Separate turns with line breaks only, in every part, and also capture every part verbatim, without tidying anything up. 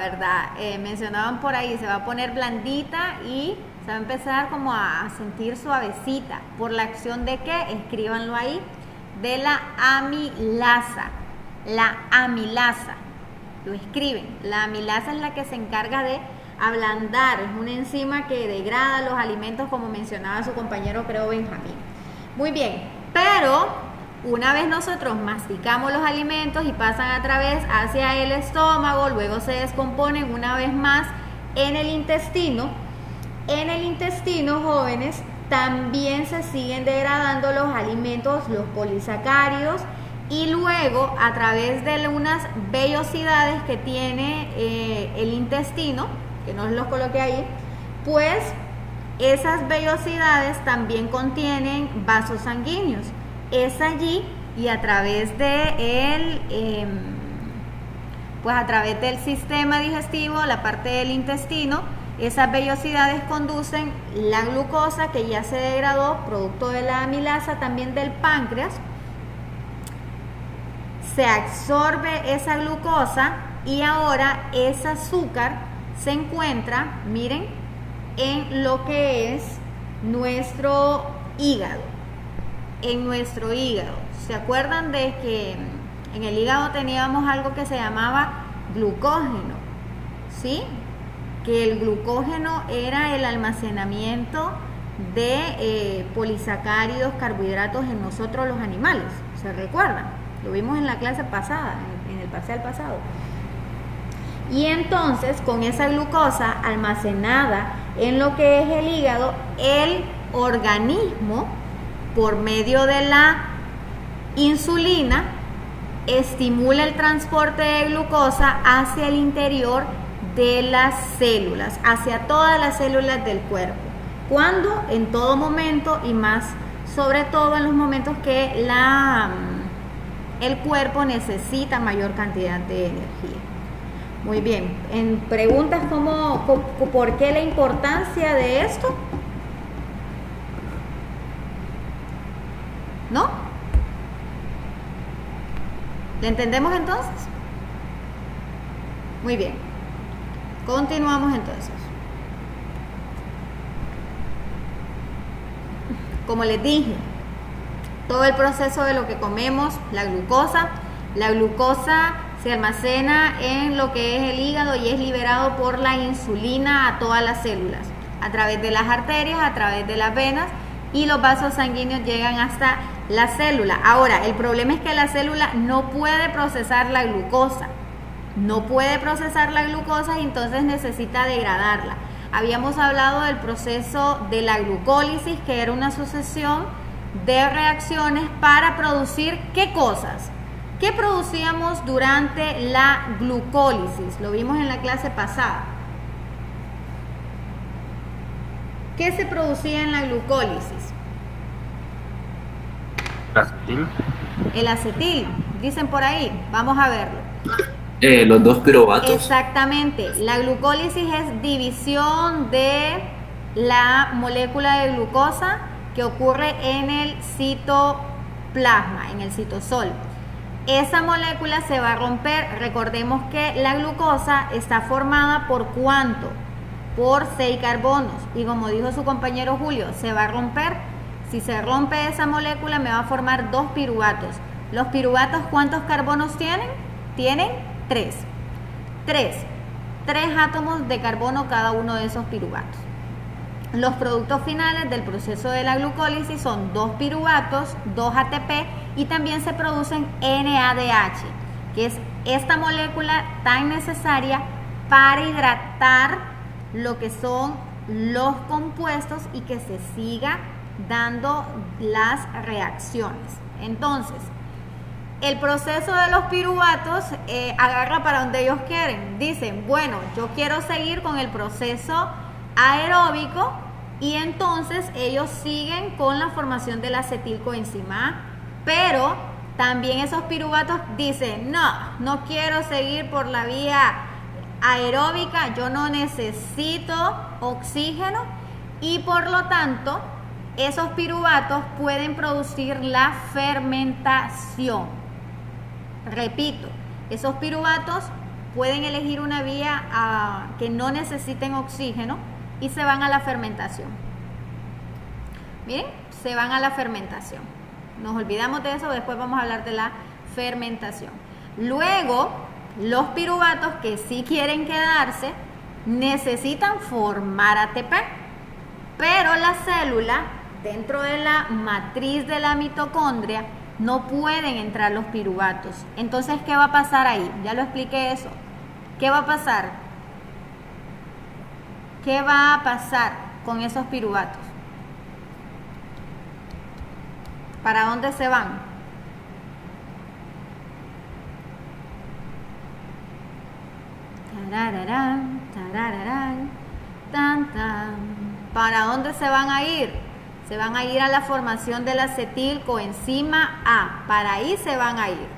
¿verdad? Eh, mencionaban por ahí, se va a poner blandita y se va a empezar como a sentir suavecita. ¿Por la acción de qué? Escríbanlo ahí. De la amilasa. La amilasa. Lo escriben. La amilasa es la que se encarga de ablandar. Es una enzima que degrada los alimentos, como mencionaba su compañero, creo, Benjamín. Muy bien. Pero una vez nosotros masticamos los alimentos y pasan a través hacia el estómago, luego se descomponen una vez más en el intestino. En el intestino, jóvenes, también se siguen degradando los alimentos, los polisacáridos, y luego a través de unas vellosidades que tiene eh, el intestino, que no los coloqué ahí, pues esas vellosidades también contienen vasos sanguíneos. Es allí y a través de el, eh, pues a través del sistema digestivo, la parte del intestino, esas vellosidades conducen la glucosa que ya se degradó, producto de la amilasa, también del páncreas. Se absorbe esa glucosa y ahora ese azúcar se encuentra, miren, en lo que es nuestro hígado. En nuestro hígado. ¿Se acuerdan de que en el hígado teníamos algo que se llamaba glucógeno? ¿Sí? Que el glucógeno era el almacenamiento de eh, polisacáridos, carbohidratos en nosotros los animales. ¿Se recuerdan? Lo vimos en la clase pasada, en, en el parcial pasado. Y entonces, con esa glucosa almacenada en lo que es el hígado, el organismo, por medio de la insulina, estimula el transporte de glucosa hacia el interior de las células, hacia todas las células del cuerpo. ¿Cuándo? En todo momento, y más sobre todo en los momentos que la, el cuerpo necesita mayor cantidad de energía. Muy bien, en preguntas como ¿por qué la importancia de esto? ¿No? ¿Le entendemos entonces? Muy bien. Continuamos entonces. Como les dije, todo el proceso de lo que comemos, la glucosa, la glucosa se almacena en lo que es el hígado y es liberado por la insulina a todas las células, a través de las arterias, a través de las venas, y los vasos sanguíneos llegan hasta la célula. Ahora, el problema es que la célula no puede procesar la glucosa. No puede procesar la glucosa y entonces necesita degradarla. Habíamos hablado del proceso de la glucólisis, que era una sucesión de reacciones para producir ¿qué cosas? ¿Qué producíamos durante la glucólisis? Lo vimos en la clase pasada. ¿Qué se producía en la glucólisis?
Acetil.
El acetil, dicen por ahí. Vamos a verlo.
Eh, los dos piruvatos.
Exactamente. La glucólisis es división de la molécula de glucosa que ocurre en el citoplasma, en el citosol. Esa molécula se va a romper. Recordemos que la glucosa está formada por ¿cuánto? Por seis carbonos. Y como dijo su compañero Julio, se va a romper. Si se rompe esa molécula, me va a formar dos piruvatos. ¿Los piruvatos cuántos carbonos tienen? Tienen tres. Tres. Tres átomos de carbono cada uno de esos piruvatos. Los productos finales del proceso de la glucólisis son dos piruvatos, dos A T P, y también se producen N A D H, que es esta molécula tan necesaria para hidratar lo que son los compuestos y que se siga dando las reacciones. Entonces, el proceso de los piruvatos eh, agarra para donde ellos quieren. Dicen, bueno, yo quiero seguir con el proceso aeróbico, y entonces ellos siguen con la formación de la acetilcoenzima A, pero también esos piruvatos dicen, no, no quiero seguir por la vía aeróbica, yo no necesito oxígeno, y por lo tanto esos piruvatos pueden producir la fermentación. Repito, esos piruvatos pueden elegir una vía uh, que no necesiten oxígeno y se van a la fermentación. Miren, se van a la fermentación. Nos olvidamos de eso, después vamos a hablar de la fermentación. Luego, los piruvatos que sí quieren quedarse necesitan formar A T P, pero la célula, dentro de la matriz de la mitocondria, no pueden entrar los piruvatos. Entonces, ¿qué va a pasar ahí? Ya lo expliqué eso. ¿Qué va a pasar? ¿Qué va a pasar con esos piruvatos? ¿Para dónde se van? Tarararán, tarararán, tan, tan. ¿Para dónde se van a ir? Se van a ir a la formación de la acetilcoenzima A. Para ahí se van a ir.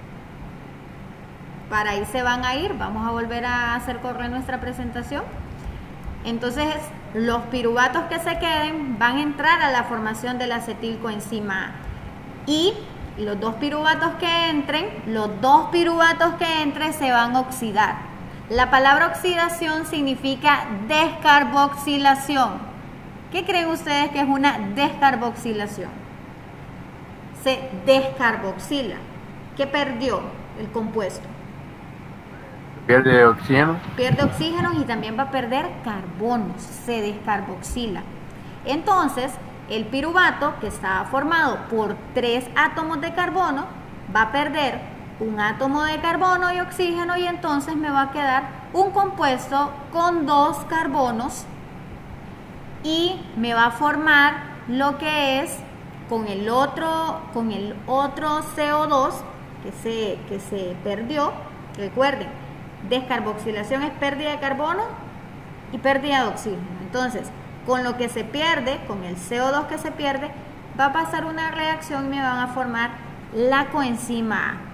Para ahí se van a ir. Vamos a volver a hacer correr nuestra presentación. Entonces, los piruvatos que se queden van a entrar a la formación de la acetilcoenzima A. Y los dos piruvatos que entren, los dos piruvatos que entren se van a oxidar. La palabra oxidación significa descarboxilación. ¿Qué creen ustedes que es una descarboxilación? Se descarboxila. ¿Qué perdió el compuesto?
Pierde oxígeno.
Pierde oxígeno y también va a perder carbonos. Se descarboxila. Entonces, el piruvato, que está formado por tres átomos de carbono, va a perder un átomo de carbono y oxígeno, y entonces me va a quedar un compuesto con dos carbonos y me va a formar lo que es con el otro, con el otro C O dos que se, que se perdió. Recuerden, descarboxilación es pérdida de carbono y pérdida de oxígeno. Entonces, con lo que se pierde, con el C O dos que se pierde, va a pasar una reacción y me van a formar la coenzima A.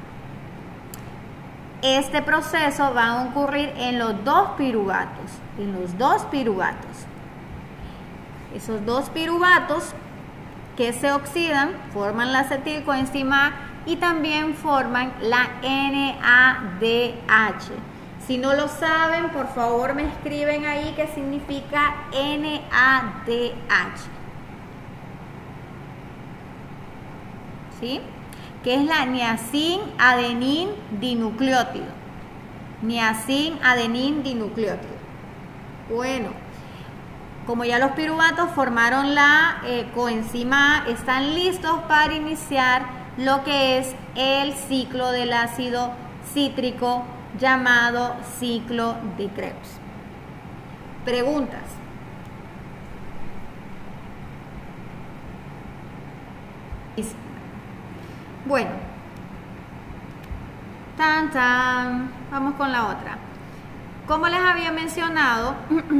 Este proceso va a ocurrir en los dos piruvatos, en los dos piruvatos. Esos dos piruvatos que se oxidan forman la acetilcoenzima A y también forman la N A D H. Si no lo saben, por favor me escriben ahí qué significa N A D H. ¿Sí? Que es la niacin adenin dinucleótido. Niacin adenin dinucleótido. Bueno, como ya los piruvatos formaron la eh, coenzima A, están listos para iniciar lo que es el ciclo del ácido cítrico llamado ciclo de Krebs. Preguntas. Bueno, tan tan, vamos con la otra. Como les había mencionado,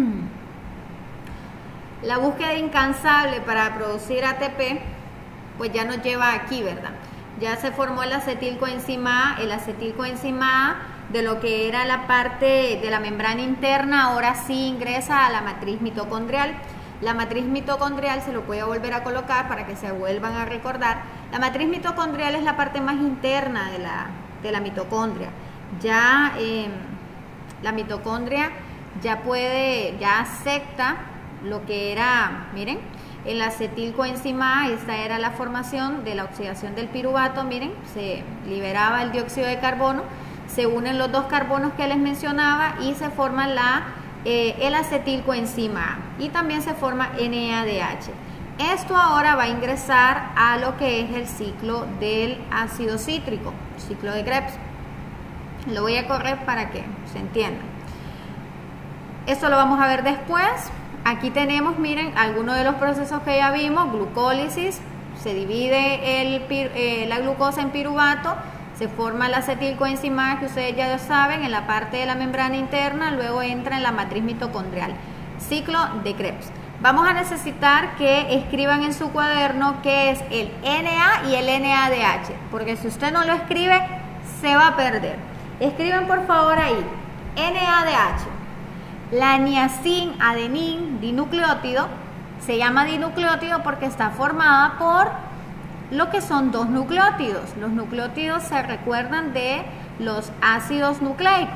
la búsqueda incansable para producir A T P, pues ya nos lleva aquí, ¿verdad? Ya se formó el acetilcoenzima A, el acetilcoenzima A de lo que era la parte de la membrana interna, ahora sí ingresa a la matriz mitocondrial. La matriz mitocondrial se lo voy a volver a colocar para que se vuelvan a recordar. La matriz mitocondrial es la parte más interna de la, de la mitocondria. Ya eh, la mitocondria ya puede, ya acepta lo que era, miren, el acetilcoenzima A. Esta era la formación de la oxidación del piruvato. Miren, se liberaba el dióxido de carbono, se unen los dos carbonos que les mencionaba y se forma la Eh, el acetilcoenzima A, y también se forma N A D H. Esto ahora va a ingresar a lo que es el ciclo del ácido cítrico, ciclo de Krebs. Lo voy a correr para que se entienda. Esto lo vamos a ver después. Aquí tenemos, miren, algunos de los procesos que ya vimos. Glucólisis, se divide el, eh, la glucosa en piruvato, se forma la acetilcoenzima A, que ustedes ya lo saben, en la parte de la membrana interna, luego entra en la matriz mitocondrial. Ciclo de Krebs. Vamos a necesitar que escriban en su cuaderno qué es el N A y el N A D H, porque si usted no lo escribe, se va a perder. Escriben por favor ahí, N A D H. La niacin adenin dinucleótido se llama dinucleótido porque está formada por lo que son dos nucleótidos. Los nucleótidos se recuerdan de los ácidos nucleicos.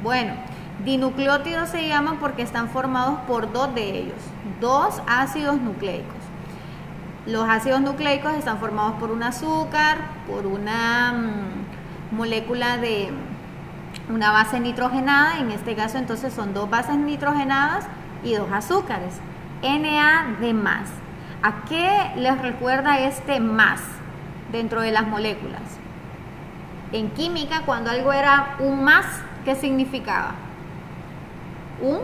Bueno, dinucleótidos se llaman porque están formados por dos de ellos, dos ácidos nucleicos. Los ácidos nucleicos están formados por un azúcar, por una mmm, molécula de una base nitrogenada, en este caso entonces son dos bases nitrogenadas y dos azúcares, N A D más. ¿A qué les recuerda este más dentro de las moléculas? En química, cuando algo era un más, ¿qué significaba? Un,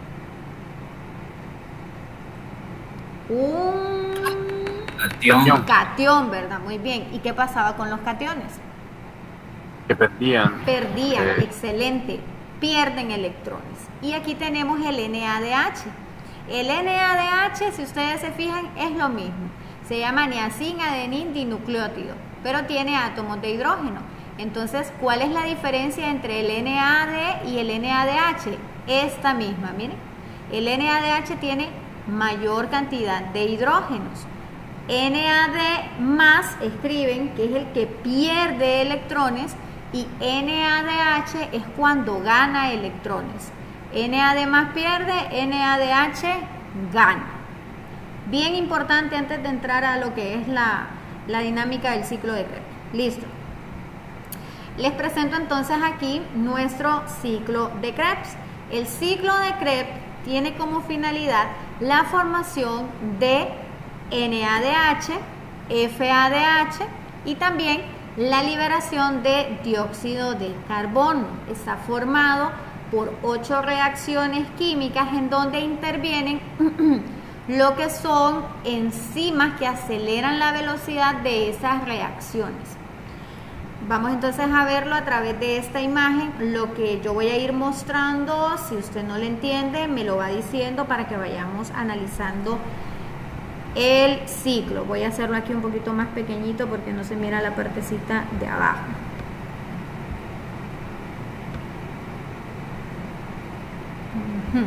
un
Cation.
catión, ¿verdad? Muy bien. ¿Y qué pasaba con los cationes?
Que perdían.
Perdían,
eh,
excelente, pierden electrones. Y aquí tenemos el N A D H. El N A D H, si ustedes se fijan, es lo mismo. Se llama niacin adenin dinucleótido, pero tiene átomos de hidrógeno. Entonces, ¿cuál es la diferencia entre el N A D y el N A D H? Esta misma, miren. El N A D H tiene mayor cantidad de hidrógenos. N A D más escriben que es el que pierde electrones y N A D H es cuando gana electrones. N A D más pierde, N A D H gana. Bien importante antes de entrar a lo que es la, la dinámica del ciclo de Krebs. Listo. Les presento entonces aquí nuestro ciclo de Krebs. El ciclo de Krebs tiene como finalidad la formación de N A D H, F A D H y también la liberación de dióxido de carbono. Está formado por ocho reacciones químicas en donde intervienen lo que son enzimas que aceleran la velocidad de esas reacciones. Vamos entonces a verlo a través de esta imagen, lo que yo voy a ir mostrando. Si usted no lo entiende, me lo va diciendo para que vayamos analizando el ciclo. Voy a hacerlo aquí un poquito más pequeñito porque no se mira la partecita de abajo. Uh-huh.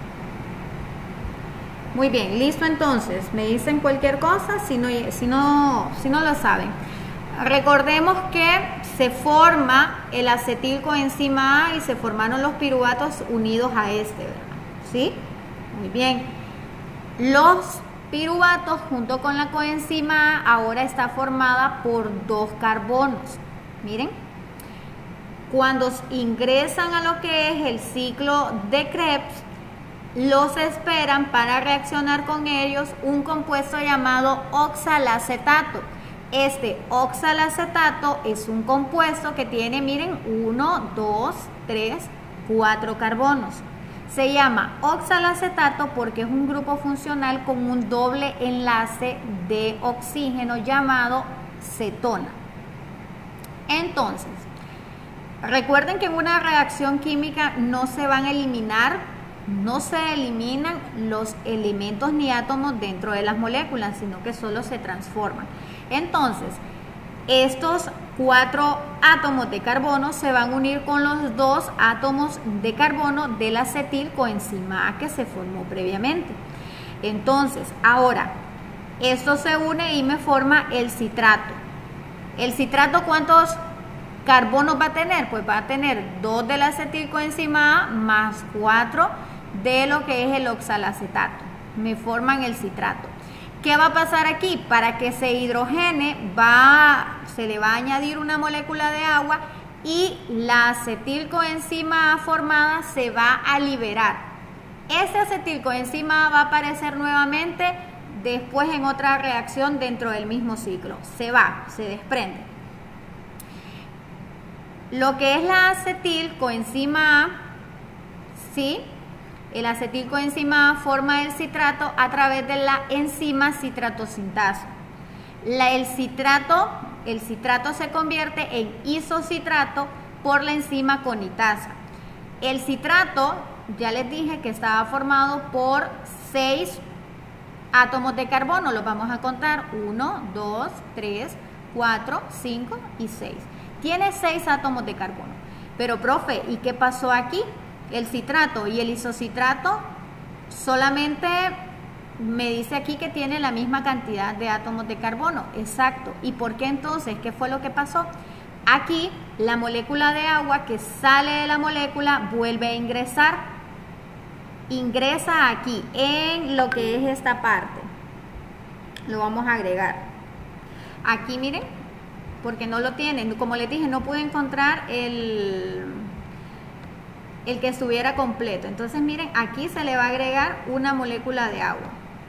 Muy bien, listo entonces. Me dicen cualquier cosa si no, si no, si no lo saben. Recordemos que se forma el acetilcoenzima A y se formaron los piruvatos unidos a este, ¿verdad? ¿Sí? Muy bien. Los piruvatos junto con la coenzima A ahora está formada por dos carbonos. Miren. Cuando ingresan a lo que es el ciclo de Krebs, los esperan para reaccionar con ellos un compuesto llamado oxalacetato. Este oxalacetato es un compuesto que tiene, miren, uno, dos, tres, cuatro carbonos. Se llama oxalacetato porque es un grupo funcional con un doble enlace de oxígeno llamado cetona. Entonces, recuerden que en una reacción química no se van a eliminar, no se eliminan los elementos ni átomos dentro de las moléculas, sino que solo se transforman. Entonces, estos cuatro átomos de carbono se van a unir con los dos átomos de carbono del acetilcoenzima A que se formó previamente. Entonces, ahora, esto se une y me forma el citrato. ¿El citrato cuántos carbonos va a tener? Pues va a tener dos del acetilcoenzima A más cuatro de lo que es el oxalacetato. Me forman el citrato. ¿Qué va a pasar aquí? Para que se hidrogene, va, se le va a añadir una molécula de agua y la acetilcoenzima A formada se va a liberar. Ese acetilcoenzima A va a aparecer nuevamente después en otra reacción dentro del mismo ciclo. Se va, se desprende. Lo que es la acetilcoenzima A, ¿sí? El acetilcoenzima A forma el citrato a través de la enzima citratosintasa. La, el, citrato, el citrato se convierte en isocitrato por la enzima conitasa. El citrato, ya les dije que estaba formado por seis átomos de carbono. Los vamos a contar. uno, dos, tres, cuatro, cinco y seis. Tiene seis átomos de carbono. Pero, profe, ¿y qué pasó aquí? El citrato y el isocitrato solamente me dice aquí que tiene la misma cantidad de átomos de carbono. Exacto. ¿Y por qué entonces? ¿Qué fue lo que pasó? Aquí la molécula de agua que sale de la molécula vuelve a ingresar. Ingresa aquí en lo que es esta parte. Lo vamos a agregar. Aquí miren, porque no lo tienen. Como les dije, no pude encontrar el, el que estuviera completo. Entonces miren, aquí se le va a agregar una molécula de agua.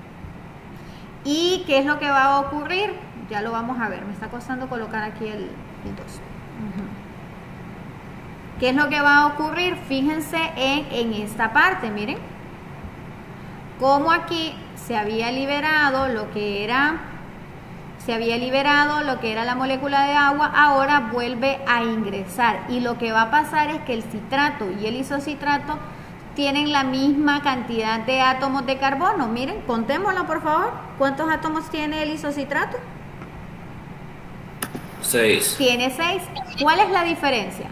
¿Y qué es lo que va a ocurrir? Ya lo vamos a ver. Me está costando colocar aquí el, el dos. Uh-huh. ¿Qué es lo que va a ocurrir? Fíjense en, en esta parte, miren. Como aquí se había liberado lo que era, se había liberado lo que era la molécula de agua, ahora vuelve a ingresar. Y lo que va a pasar es que el citrato y el isocitrato tienen la misma cantidad de átomos de carbono. Miren, contémoslo por favor. ¿Cuántos átomos tiene el isocitrato?
Seis.
Tiene seis. ¿Cuál es la diferencia?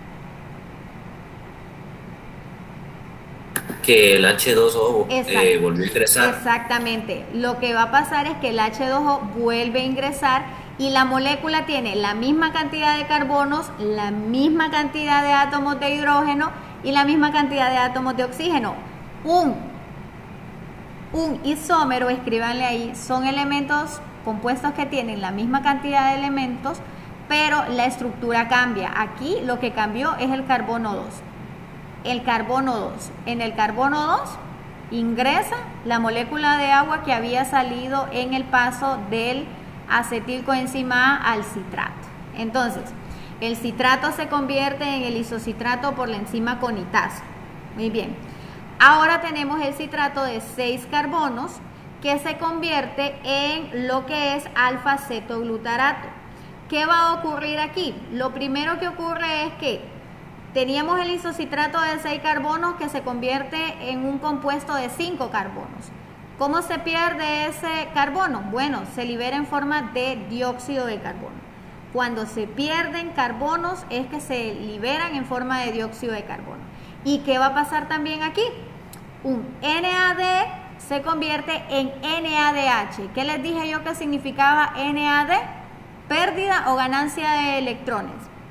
Que el H dos O eh, volvió a ingresar.
Exactamente. Lo que va a pasar es que el H dos O vuelve a ingresar y la molécula tiene la misma cantidad de carbonos, la misma cantidad de átomos de hidrógeno y la misma cantidad de átomos de oxígeno. Un, un isómero, escríbanle ahí, son elementos compuestos que tienen la misma cantidad de elementos, pero la estructura cambia. Aquí lo que cambió es el carbono dos. El carbono dos. En el carbono dos ingresa la molécula de agua que había salido en el paso del acetilcoenzima A al citrato. Entonces, el citrato se convierte en el isocitrato por la enzima conitasa. Muy bien. Ahora tenemos el citrato de seis carbonos que se convierte en lo que es alfa-cetoglutarato. ¿Qué va a ocurrir aquí? Lo primero que ocurre es que teníamos el isocitrato de seis carbonos que se convierte en un compuesto de cinco carbonos. ¿Cómo se pierde ese carbono? Bueno, se libera en forma de dióxido de carbono. Cuando se pierden carbonos es que se liberan en forma de dióxido de carbono. ¿Y qué va a pasar también aquí? Un N A D se convierte en N A D H. ¿Qué les dije yo que significaba N A D? Pérdida o ganancia de electrones.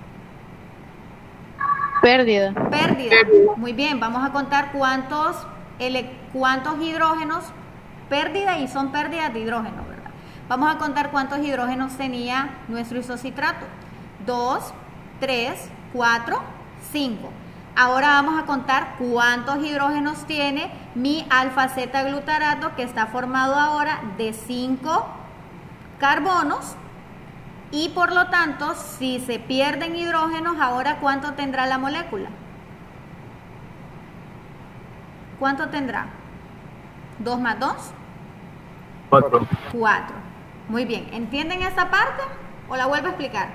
Pérdida.
Pérdida. Muy bien, vamos a contar cuántos, ele cuántos hidrógenos, pérdida y son pérdidas de hidrógeno, ¿verdad? Vamos a contar cuántos hidrógenos tenía nuestro isocitrato. dos, tres, cuatro, cinco. Ahora vamos a contar cuántos hidrógenos tiene mi alfa-cetoglutarato, que está formado ahora de cinco carbonos. Y por lo tanto, si se pierden hidrógenos, ahora ¿cuánto tendrá la molécula? ¿Cuánto tendrá? ¿dos más dos?
cuatro.
cuatro. Muy bien. ¿Entienden esta parte? ¿O la vuelvo a explicar?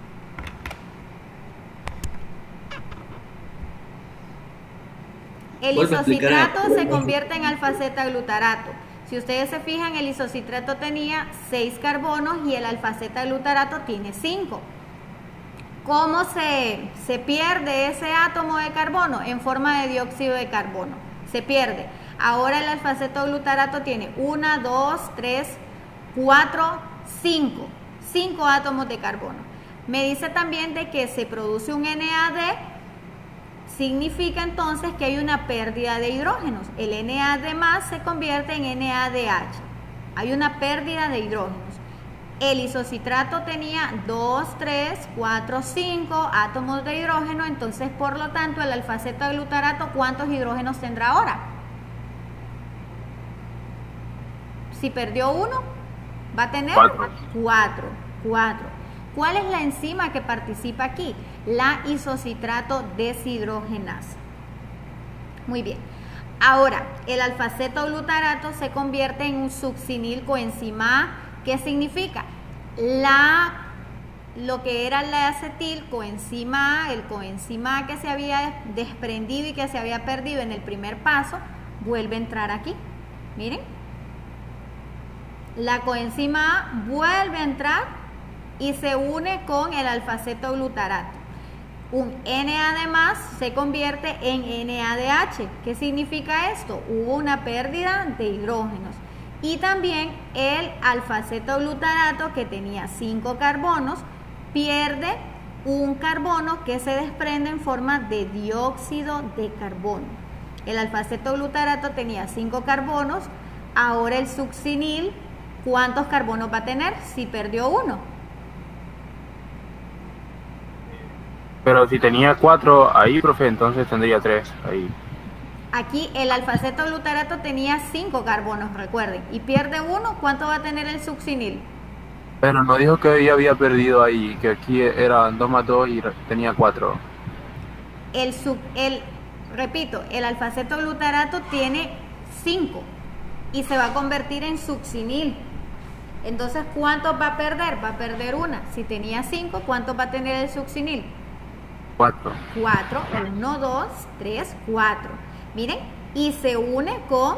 El
Vuelve a explicar.
isocitrato se convierte en alfa-cetoglutarato. Si ustedes se fijan, el isocitrato tenía seis carbonos y el alfa-cetoglutarato tiene cinco. ¿Cómo se, se pierde ese átomo de carbono? En forma de dióxido de carbono. Se pierde. Ahora el alfa-cetoglutarato tiene uno, dos, tres, cuatro, cinco. cinco átomos de carbono. Me dice también de que se produce un N A D. Significa entonces que hay una pérdida de hidrógenos. El N A D más se convierte en N A D H. Hay una pérdida de hidrógenos. El isocitrato tenía dos, tres, cuatro, cinco átomos de hidrógeno. Entonces, por lo tanto, el alfa-cetoglutarato, ¿cuántos hidrógenos tendrá ahora? Si perdió uno, va a tener
Cuatro.
cuatro. Cuatro. ¿Cuál es la enzima que participa aquí? La isocitrato deshidrogenasa. Muy bien. Ahora, el alfa-cetoglutarato se convierte en un succinilcoenzima A. ¿Qué significa? La, lo que era la acetilcoenzima A, el coenzima A que se había desprendido y que se había perdido en el primer paso, vuelve a entrar aquí. Miren. La coenzima A vuelve a entrar y se une con el alfa-cetoglutarato. Un N A D más se convierte en N A D H. ¿Qué significa esto? Hubo una pérdida de hidrógenos. Y también el alfa-cetoglutarato, que tenía cinco carbonos, pierde un carbono que se desprende en forma de dióxido de carbono. El alfa-cetoglutarato tenía cinco carbonos, ahora el succinil, ¿cuántos carbonos va a tener si perdió uno?
Pero si tenía cuatro ahí, profe, entonces tendría tres ahí.
Aquí el alfa-cetoglutarato tenía cinco carbonos, recuerden, y pierde uno, ¿cuánto va a tener el succinil?
Pero no dijo que ya había perdido ahí, que aquí eran dos más dos y tenía cuatro.
El, sub, el repito, el alfa-cetoglutarato tiene cinco y se va a convertir en succinil. Entonces, ¿cuántos va a perder? Va a perder una. Si tenía cinco, ¿cuántos va a tener el succinil?
Cuatro.
Cuatro. Uno, dos, tres, cuatro. Miren, y se une con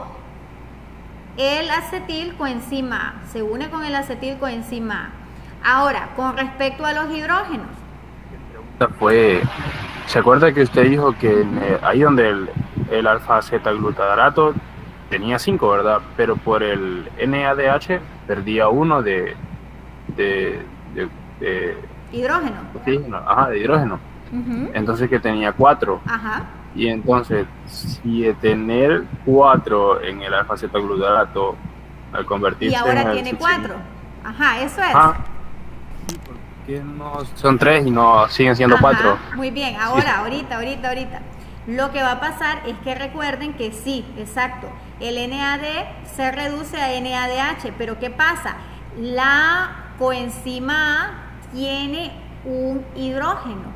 el acetilcoenzima A. Se une con el acetilcoenzima A. Ahora, con respecto a los hidrógenos.
La pregunta fue, ¿se acuerda que usted dijo que en, eh, ahí donde el, el alfa-cetoglutarato tenía cinco, ¿verdad? Pero por el N A D H perdía uno de, de, de, de
hidrógeno.
Oxígeno, ajá, de hidrógeno.
Uh-huh.
Entonces que tenía cuatro.
Ajá.
Y entonces, si de tener cuatro en el alfa-cetoglutarato, al convertirse
y ahora
en el
tiene
succinil,
cuatro. Ajá, eso es.
Ah, sí, porque no son tres y no siguen siendo
Ajá,
cuatro.
muy bien, ahora,
Sí.
ahorita, ahorita, ahorita. Lo que va a pasar es que recuerden que sí, exacto, el N A D se reduce a N A D H, pero ¿qué pasa? La coenzima A tiene un hidrógeno.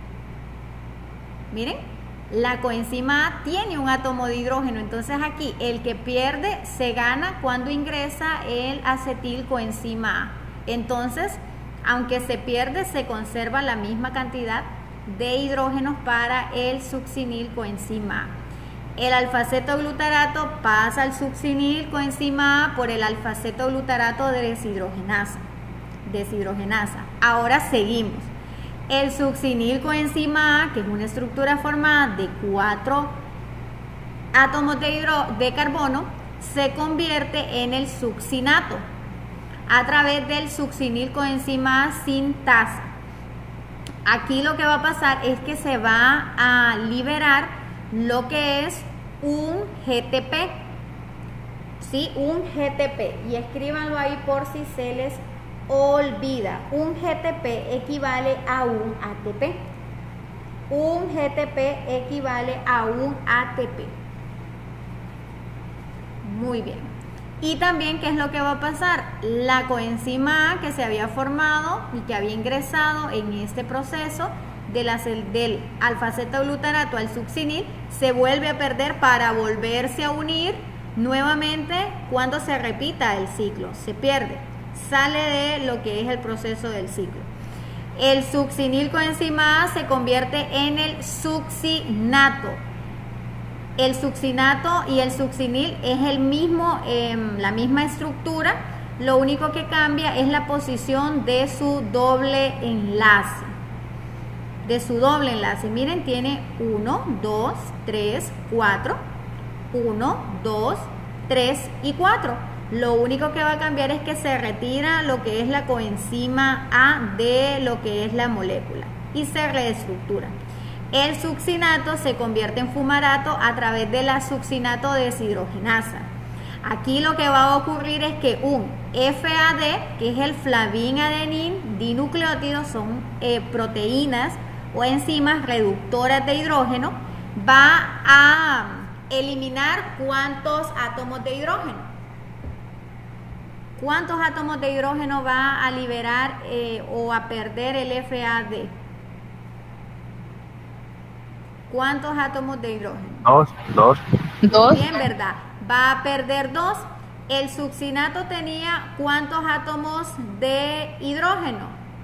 Miren, la coenzima A tiene un átomo de hidrógeno, entonces aquí el que pierde se gana cuando ingresa el acetilcoenzima A. Entonces, aunque se pierde, se conserva la misma cantidad de hidrógenos para el succinilcoenzima A. El alfa-cetoglutarato pasa al succinilcoenzima A por el alfa-cetoglutarato de deshidrogenasa. deshidrogenasa. Ahora seguimos. El succinilcoenzima A, que es una estructura formada de cuatro átomos de, hidro, de carbono, se convierte en el succinato a través del succinilcoenzima A sintasa. Aquí lo que va a pasar es que se va a liberar lo que es un G T P, ¿sí? Un G T P, y escríbanlo ahí por si se les olvida. Un G T P equivale a un A T P. Un G T P equivale a un A T P. Muy bien. Y también, ¿qué es lo que va a pasar? La coenzima A que se había formado y que había ingresado en este proceso de la, del alfa-cetoglutarato al succinil se vuelve a perder para volverse a unir nuevamente cuando se repita el ciclo. Se pierde, sale de lo que es el proceso del ciclo. El succinilcoenzima A se convierte en el succinato. El succinato y el succinil es el mismo, eh, la misma estructura, lo único que cambia es la posición de su doble enlace. De su doble enlace, miren, tiene uno, dos, tres, cuatro, uno, dos, tres y cuatro. Lo único que va a cambiar es que se retira lo que es la coenzima A de lo que es la molécula y se reestructura. El succinato se convierte en fumarato a través de la succinato deshidrogenasa. Aquí lo que va a ocurrir es que un F A D, que es el flavín-adenín dinucleótido, son eh, proteínas o enzimas reductoras de hidrógeno, va a eliminar ¿cuántos átomos de hidrógeno? ¿Cuántos átomos de hidrógeno va a liberar eh, o a perder el F A D? ¿Cuántos átomos de hidrógeno?
Dos, dos.
Dos.
Bien, ¿verdad? Va a perder dos. El succinato tenía ¿cuántos átomos de hidrógeno?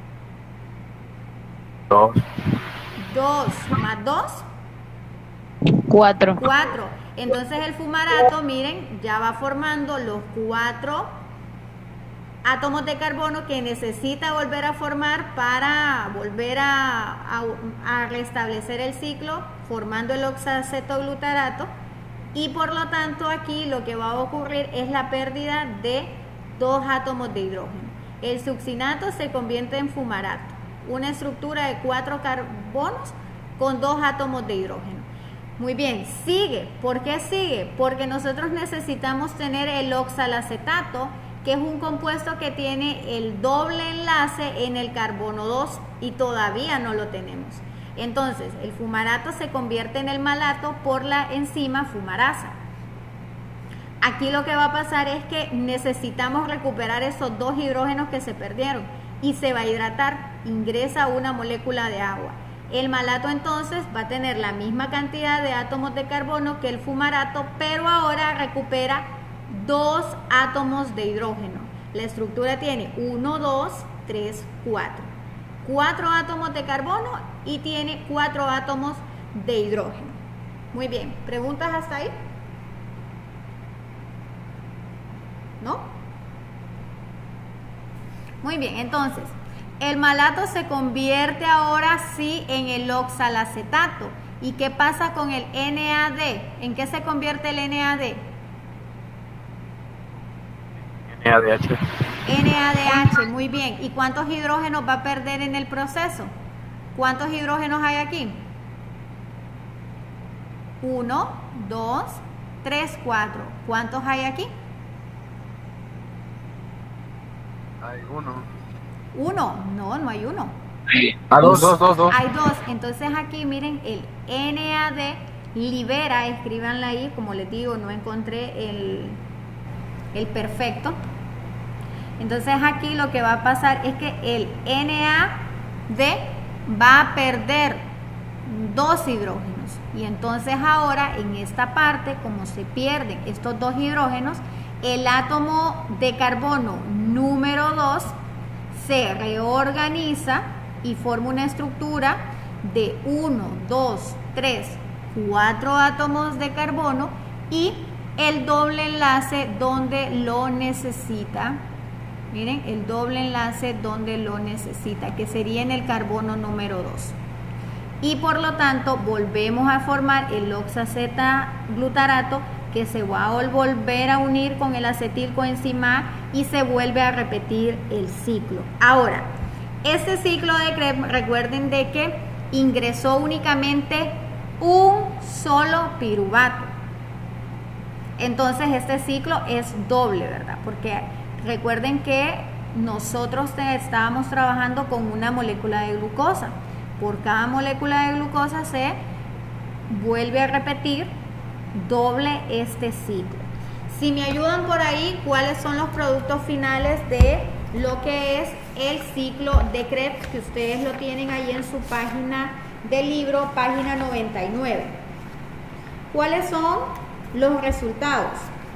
Dos.
Dos. ¿Más dos?
Cuatro.
Cuatro. Entonces el fumarato, miren, ya va formando los cuatro átomos de carbono que necesita volver a formar para volver a, a, a restablecer el ciclo, formando el oxacetoglutarato, y por lo tanto aquí lo que va a ocurrir es la pérdida de dos átomos de hidrógeno. El succinato se convierte en fumarato. una estructura de cuatro carbonos con dos átomos de hidrógeno. Muy bien, sigue. ¿Por qué sigue? Porque nosotros necesitamos tener el oxalacetato, que es un compuesto que tiene el doble enlace en el carbono dos y todavía no lo tenemos. Entonces, el fumarato se convierte en el malato por la enzima fumarasa. Aquí lo que va a pasar es que necesitamos recuperar esos dos hidrógenos que se perdieron y se va a hidratar, ingresa una molécula de agua. El malato entonces va a tener la misma cantidad de átomos de carbono que el fumarato, pero ahora recupera dos átomos de hidrógeno. La estructura tiene uno, dos, tres, cuatro. Cuatro átomos de carbono y tiene cuatro átomos de hidrógeno. Muy bien, ¿preguntas hasta ahí? ¿No? Muy bien, entonces, el malato se convierte ahora sí en el oxalacetato. ¿Y qué pasa con el N A D? ¿En qué se convierte el N A D?
N A D H.
N A D H, muy bien. ¿Y cuántos hidrógenos va a perder en el proceso? ¿Cuántos hidrógenos hay aquí? Uno, dos, tres, cuatro. ¿Cuántos hay aquí?
Hay uno.
Uno. No, no hay uno.
Ah, dos, dos, dos, dos.
Hay dos. Entonces aquí miren, el N A D libera, escríbanla ahí, como les digo, no encontré el, el perfecto. Entonces aquí lo que va a pasar es que el N A D va a perder dos hidrógenos. Y entonces ahora en esta parte, como se pierden estos dos hidrógenos, el átomo de carbono número dos se reorganiza y forma una estructura de uno, dos, tres, cuatro átomos de carbono y el doble enlace donde lo necesita. Miren, el doble enlace donde lo necesita, que sería en el carbono número dos. Y por lo tanto volvemos a formar el oxazeta-glutarato, que se va a volver a unir con el acetilcoenzima A y se vuelve a repetir el ciclo. Ahora, este ciclo de Krebs, recuerden de que ingresó únicamente un solo piruvato. Entonces este ciclo es doble, ¿verdad? Porque recuerden que nosotros estábamos trabajando con una molécula de glucosa. Por cada molécula de glucosa se vuelve a repetir doble este ciclo. Si me ayudan por ahí, ¿cuáles son los productos finales de lo que es el ciclo de Krebs? Que ustedes lo tienen ahí en su página del libro, página noventa y nueve. ¿Cuáles son los resultados?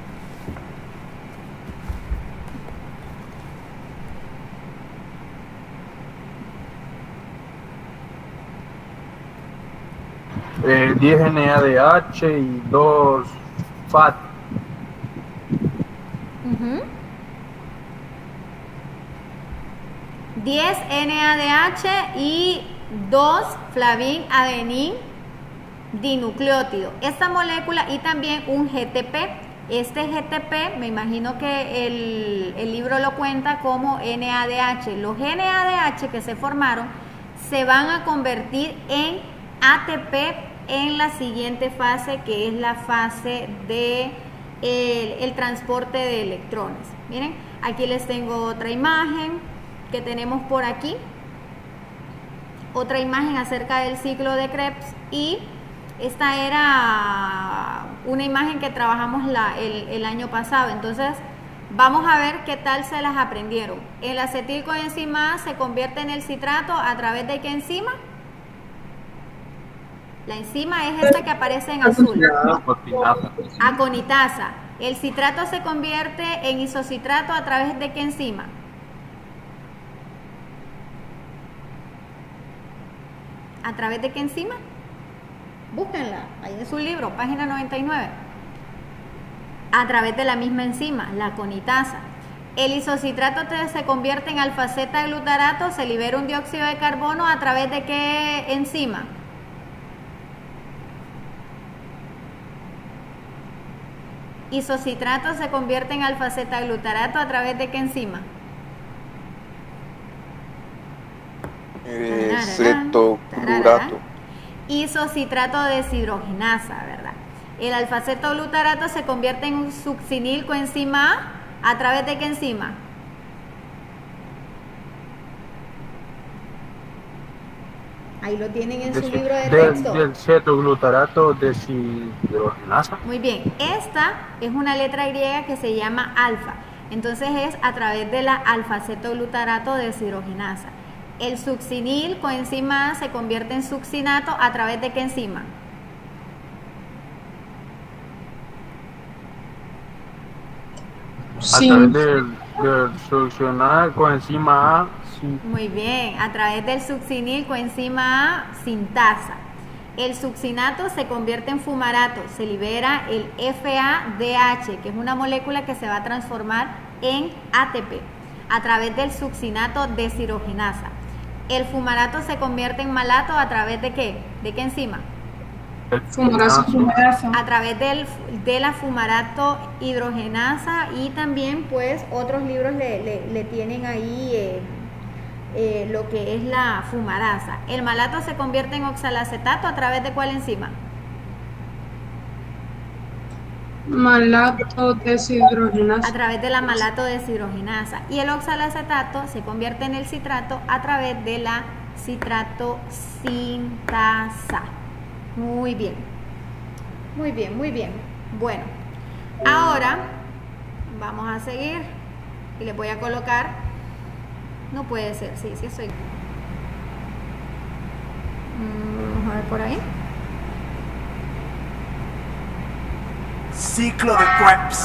Eh, diez N A D H y dos F A T.
Uh-huh. diez N A D H y dos flavin adenin dinucleótido. Esta molécula y también un G T P. Este G T P, me imagino que el, el libro lo cuenta como N A D H. Los N A D H que se formaron se van a convertir en A T P en la siguiente fase, que es la fase de el, el transporte de electrones. Miren, aquí les tengo otra imagen que tenemos por aquí, otra imagen acerca del ciclo de Krebs, y esta era una imagen que trabajamos la, el, el año pasado. Entonces vamos a ver qué tal se las aprendieron. El acetilcoenzima A se convierte en el citrato a través de qué enzima. La enzima es esta que aparece en azul, aconitasa. El citrato se convierte en isocitrato a través de qué enzima. ¿A través de qué enzima? Búsquenla, ahí en su libro, página noventa y nueve. A través de la misma enzima, la aconitasa. El isocitrato se convierte en alfa-zeta-glutarato, se libera un dióxido de carbono a través de qué enzima. Isocitrato se convierte en alfa-zeta-glutarato a través de qué enzima.
Eh, cetoglutarato.
Isocitrato deshidrogenasa, ¿verdad? El alfa-cetoglutarato se convierte en un succinil coenzima A a través de qué enzima. Ahí lo tienen en su libro de texto.
Del cetoglutarato deshidrogenasa.
Muy bien, esta es una letra griega que se llama alfa. Entonces es a través de la alfa-cetoglutarato deshidrogenasa. El succinil coenzima A se convierte en succinato a través de qué enzima.
A través del, del succinal coenzima A. Sí.
Muy bien, a través del succinil coenzima A sintasa. El succinato se convierte en fumarato, se libera el F A D H, que es una molécula que se va a transformar en A T P a través del succinato deshidrogenasa. El fumarato se convierte en malato a través de qué? ¿De qué enzima?
Fumarato.
A través del, de la fumarato hidrogenasa, y también pues otros libros le, le, le tienen ahí eh, eh, lo que es la fumarasa. El malato se convierte en oxalacetato a través de ¿cuál enzima?
Malato deshidrogenasa.
A través de la malato deshidrogenasa. Y el oxalacetato se convierte en el citrato a través de la citrato sintasa. Muy bien, muy bien, muy bien. Bueno, ahora vamos a seguir y les voy a colocar, no puede ser, sí, sí estoy. Vamos a ver por ahí.
Ciclo de Krebs.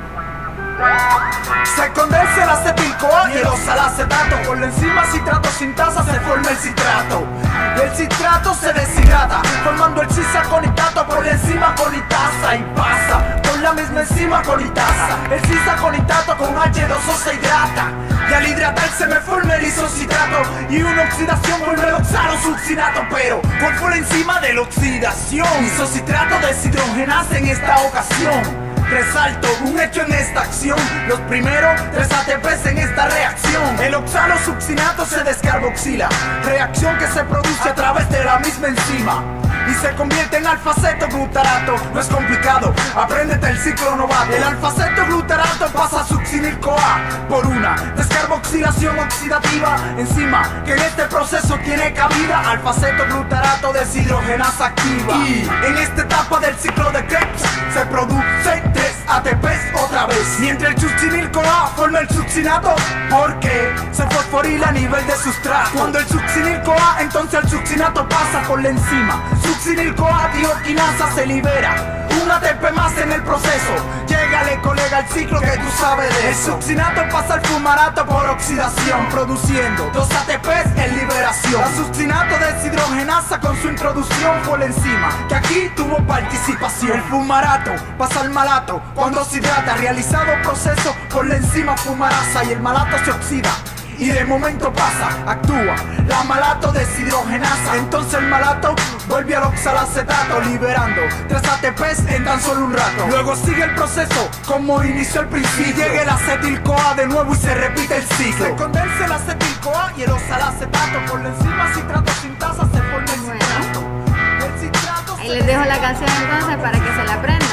Se condensa el acetil-CoA y el oxalacetato. Por la enzima citrato sintasa se forma el citrato. Y el citrato se deshidrata, formando el cisaconitato por la enzima conitasa. Y pasa por la misma enzima conitasa. El cisaconitato con H dos O se hidrata. Y al hidratarse me forma el isocitrato. Y una oxidación vuelve el oxalosuccinato. Pero, ¿cuál fue la enzima de la oxidación? Isocitrato deshidrogenasa en esta ocasión. Resalto un hecho en esta acción: los primeros tres A T Pes en esta reacción. El oxalosuccinato se descarboxila, reacción que se produce a través de la misma enzima y se convierte en alfa-cetoglutarato. No es complicado, apréndete el ciclo novato. El alfa-cetoglutarato pasa a succinil-CoA por una descarboxilación oxidativa, enzima que en este proceso tiene cabida. Alfa-cetoglutarato deshidrogenasa activa. Y en esta etapa del ciclo de Krebs se produce tres A T Pes otra vez, mientras el succinil-CoA forma el succinato porque se fosforila a nivel de sustrato. Cuando el succinil-CoA, entonces el succinato pasa por la enzima succinil-CoA dioquinasa, se libera un A T P más en el proceso. Llégale, colega, el ciclo que tú sabes de eso. El succinato pasa al fumarato por oxidación, produciendo dos A T Pes en liberación. La succinato deshidrogenasa con su introducción fue la enzima que aquí tuvo participación. El fumarato pasa al malato cuando se hidrata, realizado proceso por la enzima fumarasa, y el malato se oxida y de momento pasa, actúa la malato deshidrogenasa. Entonces el malato vuelve al oxalacetato, liberando tres A T Pes en tan solo un rato. Luego sigue el proceso como inició el principio, y llega el acetil-CoA de nuevo y se repite el ciclo. Se condensa el acetil-CoA y el oxalacetato por la enzima citrato sintasa se forma el citrato. El citrato.
Ahí les dejo la canción entonces para que se la aprendan.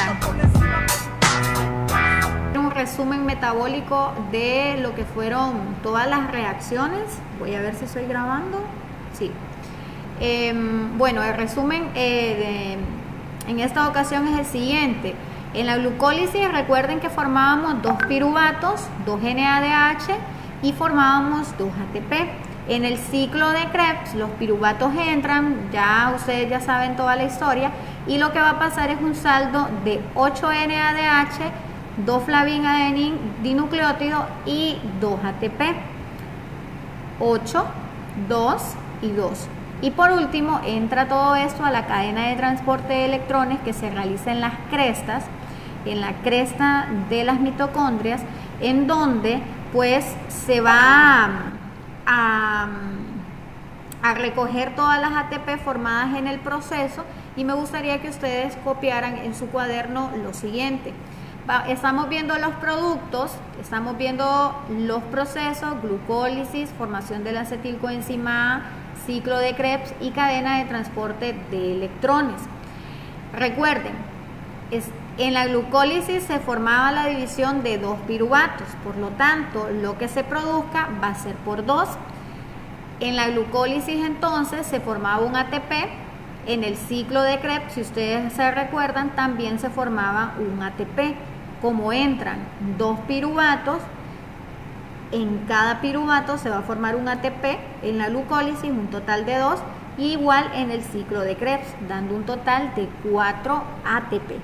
Un resumen metabólico de lo que fueron todas las reacciones. Voy a ver si estoy grabando. Sí. Eh, bueno, el resumen eh, de, en esta ocasión es el siguiente. En la glucólisis, recuerden que formábamos dos piruvatos, dos N A D H y formábamos dos A T P. En el ciclo de Krebs, los piruvatos entran, ya ustedes ya saben toda la historia, y lo que va a pasar es un saldo de ocho N A D H, dos flavin adenin dinucleótido y dos A T P. ocho, dos y dos. Y por último entra todo esto a la cadena de transporte de electrones que se realiza en las crestas, en la cresta de las mitocondrias, en donde pues se va a, a, a recoger todas las A T P formadas en el proceso. Y me gustaría que ustedes copiaran en su cuaderno lo siguiente. Estamos viendo los productos, estamos viendo los procesos: glucólisis, formación del acetilcoenzima A, ciclo de Krebs y cadena de transporte de electrones. Recuerden, es, en la glucólisis se formaba la división de dos piruvatos, por lo tanto, lo que se produzca va a ser por dos. En la glucólisis entonces se formaba un A T P, en el ciclo de Krebs, si ustedes se recuerdan, también se formaba un A T P. Como entran dos piruvatos, en cada piruvato se va a formar un A T P en la glucólisis, un total de dos, y igual en el ciclo de Krebs, dando un total de cuatro A T P.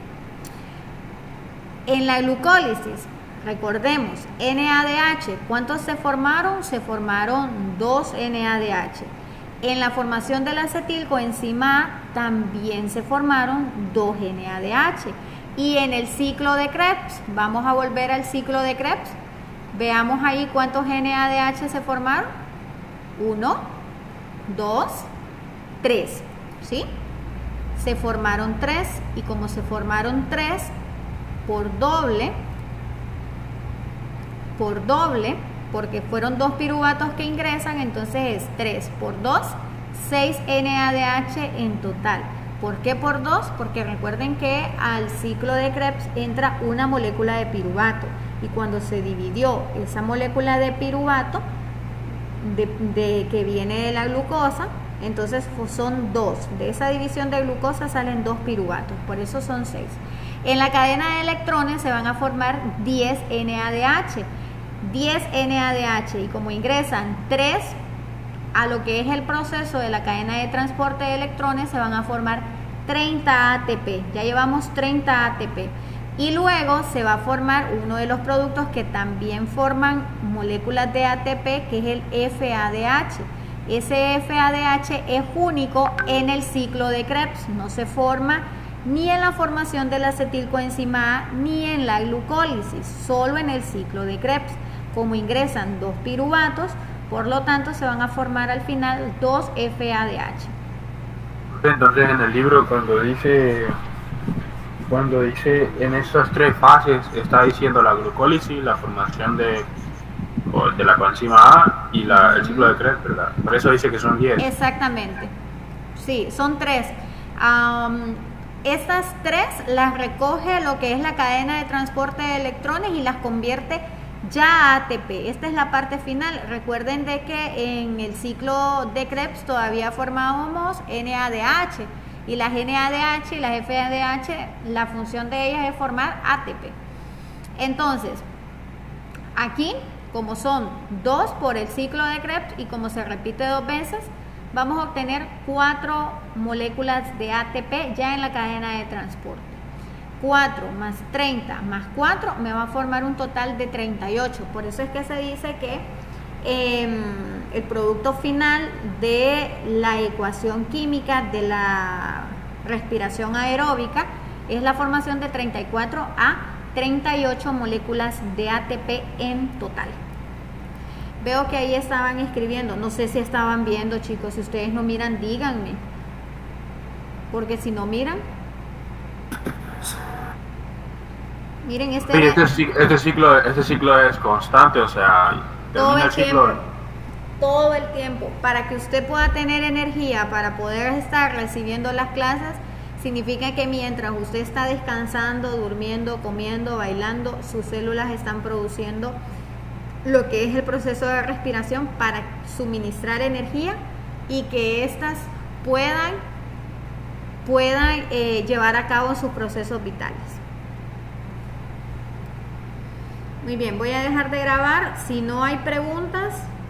En la glucólisis, recordemos, N A D H, ¿cuántos se formaron? Se formaron dos N A D H. En la formación del acetilcoenzima A también se formaron dos N A D H. Y en el ciclo de Krebs, vamos a volver al ciclo de Krebs, veamos ahí cuántos N A D H se formaron. uno, dos, tres, ¿sí? Se formaron tres, y como se formaron tres por doble, por doble, porque fueron dos piruvatos que ingresan, entonces es tres por dos, seis N A D H en total. ¿Por qué por dos? Porque recuerden que al ciclo de Krebs entra una molécula de piruvato, y cuando se dividió esa molécula de piruvato de, de, que viene de la glucosa, entonces son dos. De esa división de glucosa salen dos piruvatos, por eso son seis. En la cadena de electrones se van a formar diez N A D H. diez N A D H, y como ingresan tres a lo que es el proceso de la cadena de transporte de electrones, se van a formar treinta A T P. Ya llevamos treinta A T P. Y luego se va a formar uno de los productos que también forman moléculas de A T P, que es el F A D H. Ese F A D H es único en el ciclo de Krebs, no se forma ni en la formación del acetilcoenzima A ni en la glucólisis, solo en el ciclo de Krebs. Como ingresan dos piruvatos, por lo tanto se van a formar al final dos F A D H.
Entonces en el libro cuando dice cuando dice en estas tres fases, está diciendo la glucólisis, la formación de, de la coenzima A y la, el ciclo de Krebs, ¿verdad? Por eso dice que son diez. Exactamente,
sí, son tres. Um, estas tres las recoge lo que es la cadena de transporte de electrones y las convierte ya a A T P. Esta es la parte final. Recuerden de que en el ciclo de Krebs todavía formábamos N A D H, y las N A D H y las F A D H, la función de ellas es formar A T P. Entonces, aquí, como son dos por el ciclo de Krebs y como se repite dos veces, vamos a obtener cuatro moléculas de A T P ya en la cadena de transporte. cuatro más treinta más cuatro me va a formar un total de treinta y ocho. Por eso es que se dice que eh, el producto final de la ecuación química de la respiración aeróbica es la formación de treinta y cuatro a treinta y ocho moléculas de A T P en total. Veo que ahí estaban escribiendo, no sé si estaban viendo, chicos. Si ustedes no miran, díganme, porque si no miran, miren, este,
sí, este, este, ciclo, este ciclo es constante, o sea,
todo el,
el ciclo
tiempo, todo el tiempo. Para que usted pueda tener energía para poder estar recibiendo las clases, significa que mientras usted está descansando, durmiendo, comiendo, bailando, sus células están produciendo lo que es el proceso de respiración para suministrar energía y que éstas puedan, puedan eh, llevar a cabo sus procesos vitales. Muy bien, voy a dejar de grabar. Si no hay preguntas,